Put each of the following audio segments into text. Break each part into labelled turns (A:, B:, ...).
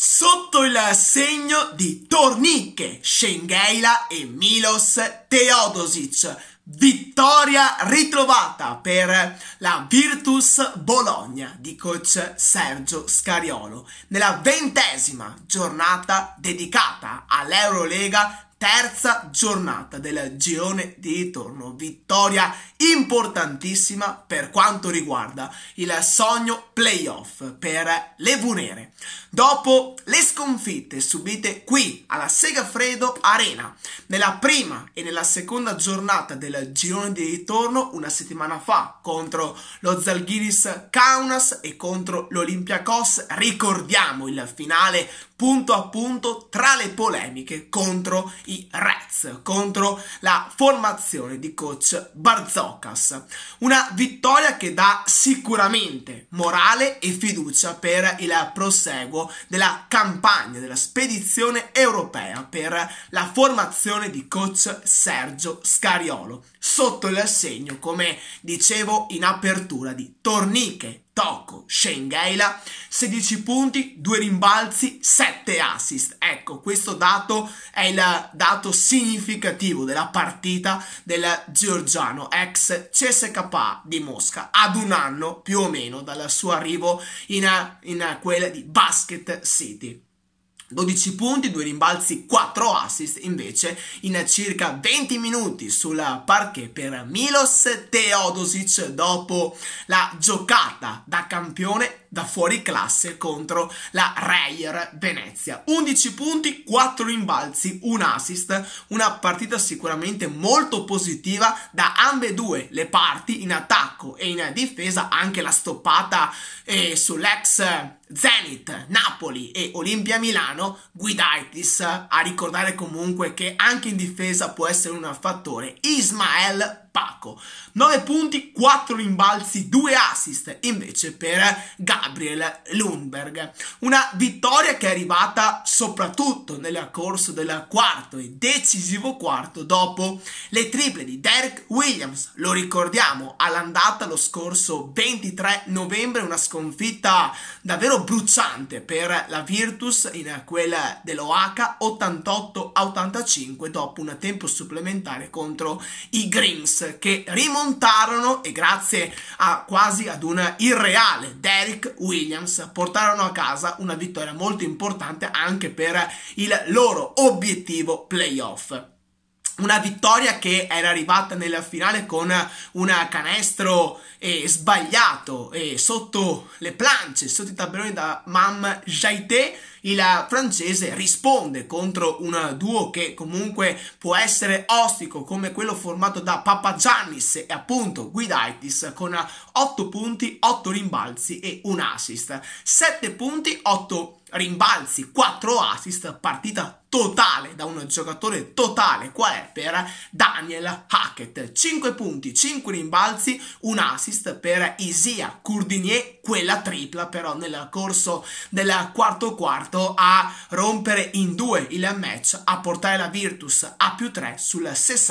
A: Sotto il segno di Torniche, Šengelia e Milos Teodosic. Vittoria ritrovata per la Virtus Bologna di coach Sergio Scariolo nella 20ª giornata dedicata all'Eurolega, terza giornata del girone di ritorno. Vittoria importantissima per quanto riguarda il sogno playoff per le Vunere. Dopo le sconfitte subite qui alla Segafredo Arena nella prima e nella seconda giornata del girone di ritorno una settimana fa contro lo Zalgiris Kaunas e contro l'Olympiakos, ricordiamo il finale punto a punto tra le polemiche contro i Reds, contro la formazione di coach Barzokas. Una vittoria che dà sicuramente morale e fiducia per il proseguo della campagna, della spedizione europea per la formazione di coach Sergio Scariolo, sotto il segno, come dicevo in apertura, di Torniche, Toko, Šengelia, 16 punti, 2 rimbalzi, 7 assist. Ecco, questo dato è il dato significativo della partita del georgiano ex CSKA di Mosca, ad un anno più o meno dal suo arrivo in quella di Basket City. 12 punti, 2 rimbalzi, 4 assist invece in circa 20 minuti sul parquet per Milos Teodosic dopo la giocata da campione da fuori classe contro la Reyer Venezia. 11 punti, 4 rimbalzi, 1 assist, una partita sicuramente molto positiva da ambedue le parti, in attacco e in difesa. Anche la stoppata sull'ex Zenit, Napoli e Olimpia Milano, Guidaitis a ricordare comunque che anche in difesa può essere un fattore. Ismael Paco, 9 punti, 4 rimbalzi, 2 assist invece per Gabriel Lundberg. Una vittoria che è arrivata soprattutto nel corso del quarto e decisivo quarto dopo le triple di Derek Williams. Lo ricordiamo, all'andata lo scorso 23 novembre, una sconfitta davvero bruciante per la Virtus in quella dell'Oaca, 88-85 dopo un tempo supplementare contro i Greens, che rimontarono e grazie a quasi ad un irreale Derek Williams portarono a casa una vittoria molto importante anche per il loro obiettivo playoff. Una vittoria che era arrivata nella finale con un canestro sbagliato sotto le planche, sotto i tabelloni da Mam Jaite. Il francese risponde contro un duo che comunque può essere ostico come quello formato da Papagiannis e appunto Guidaitis, con 8 punti, 8 rimbalzi e un assist. 7 punti, 8 rimbalzi, 4 assist, partita totale da un giocatore totale qual è per Daniel Hackett. 5 punti, 5 rimbalzi, un assist per Isia Courdinier, quella tripla però nel corso del quarto a rompere in due il match, a portare la Virtus a +3 sul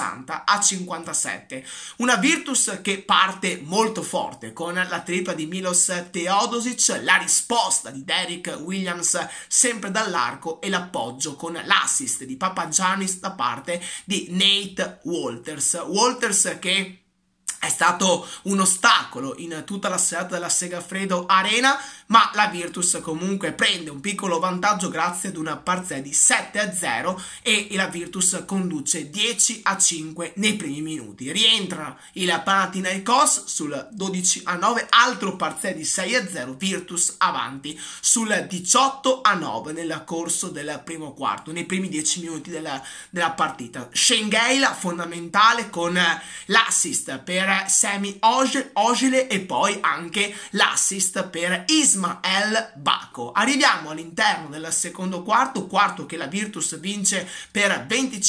A: 60-57. Una Virtus che parte molto forte con la tripla di Milos Teodosic, la risposta di Derek Williams sempre dall'arco e l'appoggio con l'assist di Papagiannis da parte di Nate Walters che è stato un ostacolo in tutta la serata della Segafredo Arena, ma la Virtus comunque prende un piccolo vantaggio grazie ad una parziale di 7-0 e la Virtus conduce 10-5 nei primi minuti. Rientra il Panathinaikos sul 12-9, altro parziale di 6-0, Virtus avanti sul 18-9 nel corso del primo quarto, nei primi 10 minuti della partita. Šengelia fondamentale con l'assist per Semi Oželjak e poi anche l'assist per Ismael Bako. Arriviamo all'interno del secondo quarto che la Virtus vince per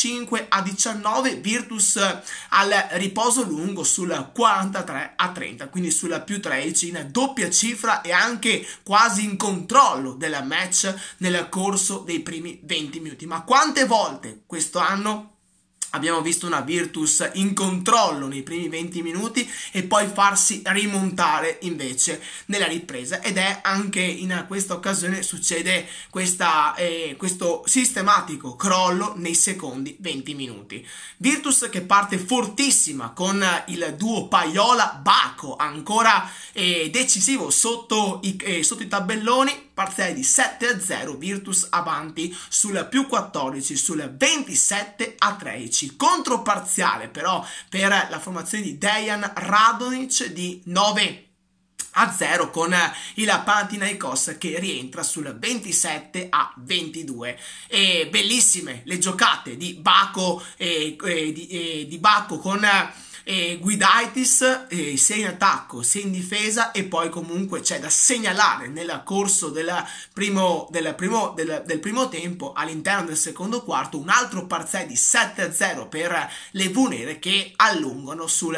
A: 25-19, Virtus al riposo lungo sul 43-30, quindi sulla +13 in doppia cifra e anche quasi in controllo del match nel corso dei primi 20 minuti. Ma quante volte questo anno Abbiamo visto una Virtus in controllo nei primi 20 minuti e poi farsi rimontare invece nella ripresa, ed è anche in questa occasione succede questo sistematico crollo nei secondi 20 minuti. Virtus che parte fortissima con il duo Paiola-Baco ancora decisivo sotto i tabelloni, parziale di 7-0, Virtus avanti sul più 14, sul 27-13. Controparziale però per la formazione di Dejan Radonjic di 9-0 con il Panathinaikos che rientra sul 27-22. E bellissime le giocate di Baco di Baco con Guidaitis sia in attacco sia in difesa, e poi comunque c'è da segnalare nel corso del primo tempo, all'interno del secondo quarto, un altro parziale di 7-0 per le Vunere che allungano sul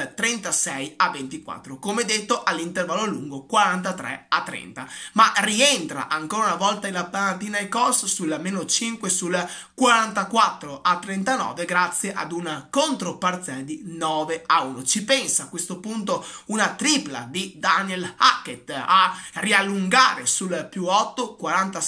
A: 36-24, come detto all'intervallo lungo 43-30, ma rientra ancora una volta il Panathinaikos sul -5 sul 44-39 grazie ad una controparziale di 9-1. Ci pensa a questo punto una tripla di Daniel Hackett a riallungare sul più 8,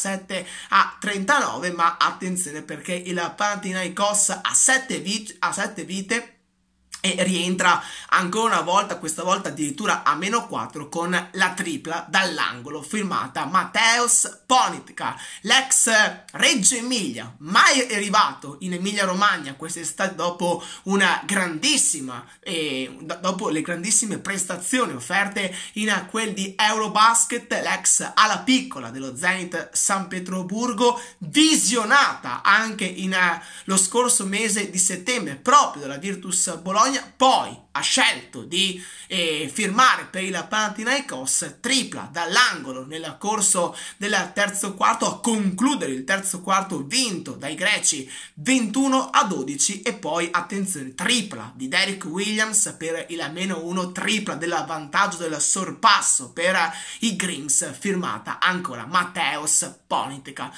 A: 47-39, ma attenzione perché il Panathinaikos ha 7 vite e rientra ancora una volta, questa volta addirittura a -4 con la tripla dall'angolo firmata Mateusz Ponitka, l'ex Reggio Emilia, mai arrivato in Emilia Romagna quest'estate dopo una grandissima dopo le grandissime prestazioni offerte in quel di Eurobasket, l'ex ala piccola dello Zenit San Pietroburgo, visionata anche lo scorso mese di settembre proprio dalla Virtus Bologna. Poi ha scelto di firmare per il Panathinaikos, tripla dall'angolo nel corso del terzo quarto, a concludere il terzo quarto vinto dai greci 21-12, e poi attenzione, tripla di Derrick Williams per il -1, tripla dell'avvantaggio del sorpasso per i Greens firmata ancora Mateusz Ponitka.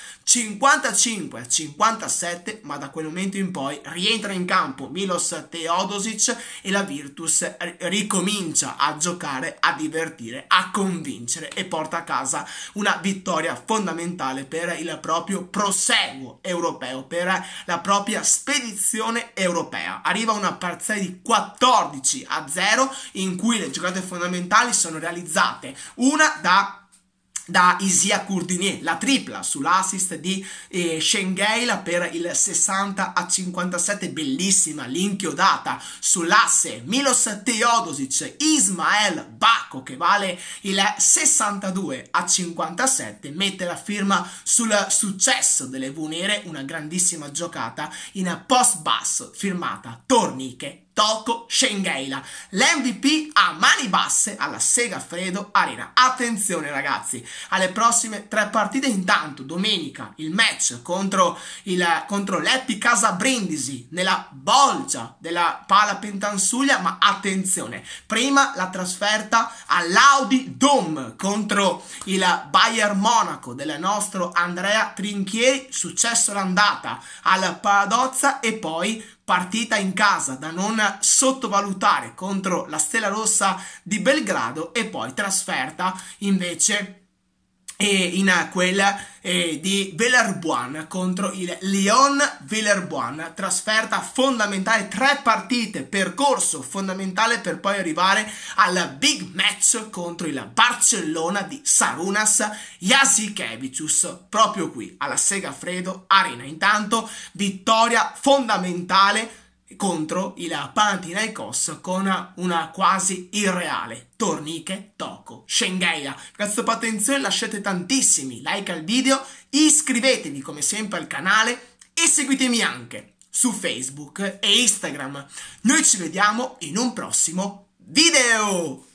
A: 55-57, ma da quel momento in poi rientra in campo Milos Teodosic e la Virtus ricomincia a giocare, a divertire, a convincere e porta a casa una vittoria fondamentale per il proprio proseguo europeo, per la propria spedizione europea. Arriva una parziale di 14-0 in cui le giocate fondamentali sono realizzate, una da Isia Courdinier, la tripla sull'assist di Schengeila per il 60-57, bellissima l'inchiodata sull'asse Milos Teodosic, Ismael Baco che vale il 62-57, mette la firma sul successo delle Vunere, una grandissima giocata in post basso firmata Torniche Toko Schengeila, l'MVP a mani basse alla Segafredo Arena. Attenzione ragazzi alle prossime 3 partite. Intanto domenica il match contro l'Eppi Casa Brindisi nella bolgia della Pala Pentansuglia, ma attenzione, prima la trasferta all'Audi Dome contro il Bayern Monaco del nostro Andrea Trinchieri, successo l'andata al Paladozza, e poi partita in casa da non sottovalutare contro la Stella Rossa di Belgrado, e poi trasferta invece in quella di Villeurbanne contro il Lyon Villeurbanne, trasferta fondamentale, 3 partite, percorso fondamentale per poi arrivare al big match contro il Barcellona di Šarūnas Jasikevičius proprio qui alla Segafredo Arena. Intanto vittoria fondamentale contro il Panathinaikos con una quasi irreale Torniche Toko Schengeila. Grazie per l'attenzione, lasciate tantissimi like al video, iscrivetevi come sempre al canale e seguitemi anche su Facebook e Instagram. Noi ci vediamo in un prossimo video!